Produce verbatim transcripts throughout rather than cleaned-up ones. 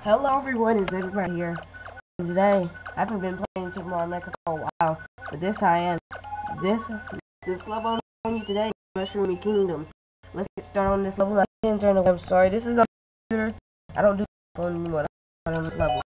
Hello everyone, it's everybody here. And today, I haven't been playing Super Mario Maker for a while, but this I am. This this level on you today, Mushroomy Kingdom. Let's get started on this level. I can't turn away. I'm sorry. This is on the computer. I don't do phone anymore. I'm on this level.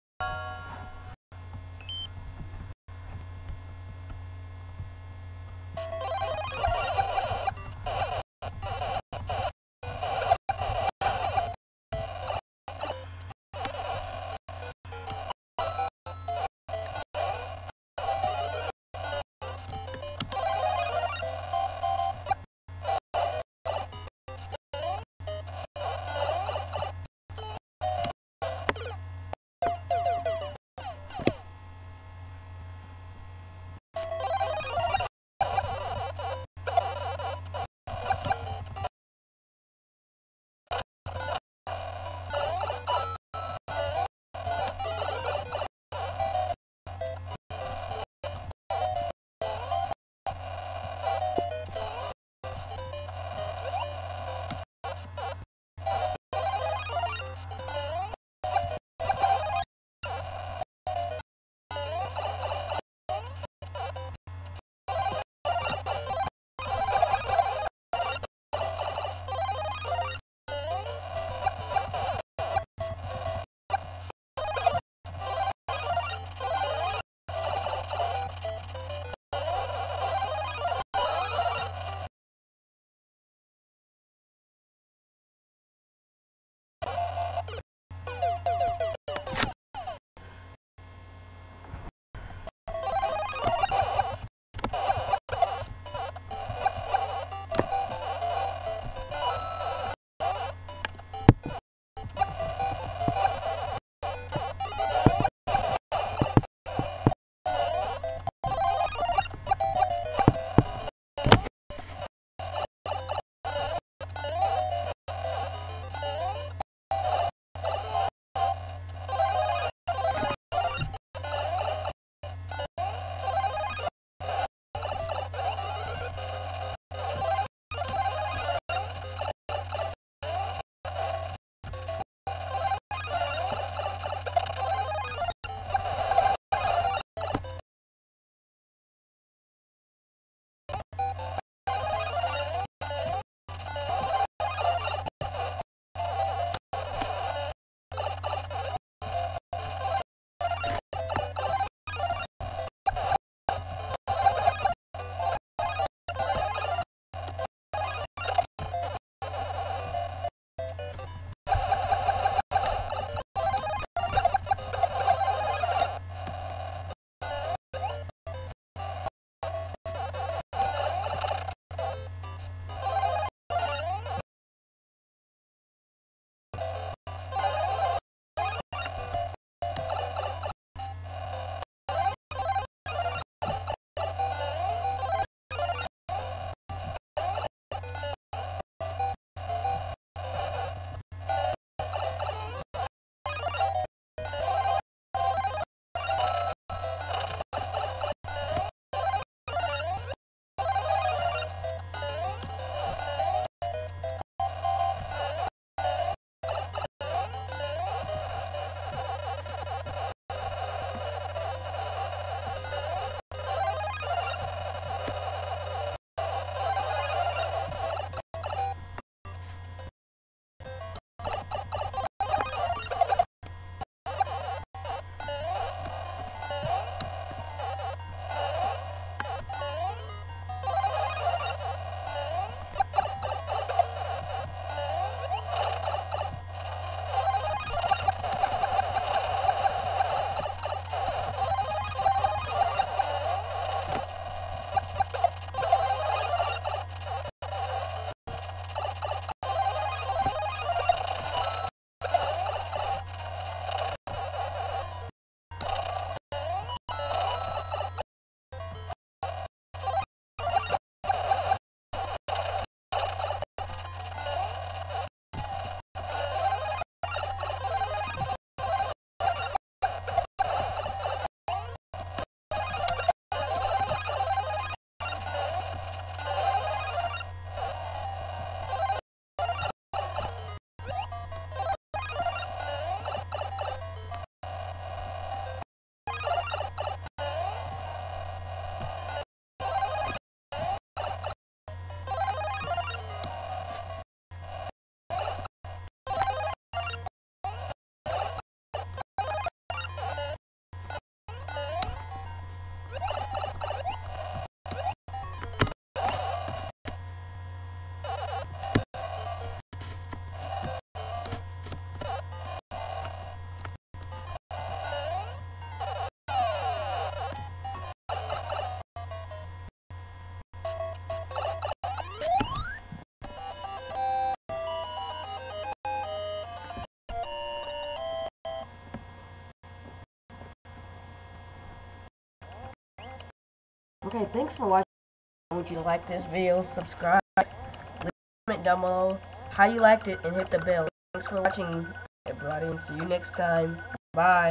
Okay, thanks for watching. I want you to like this video, subscribe, leave a comment down below how you liked it, and hit the bell. Thanks for watching, everybody, and see you next time. Bye.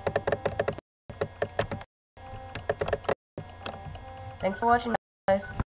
Thanks for watching, guys.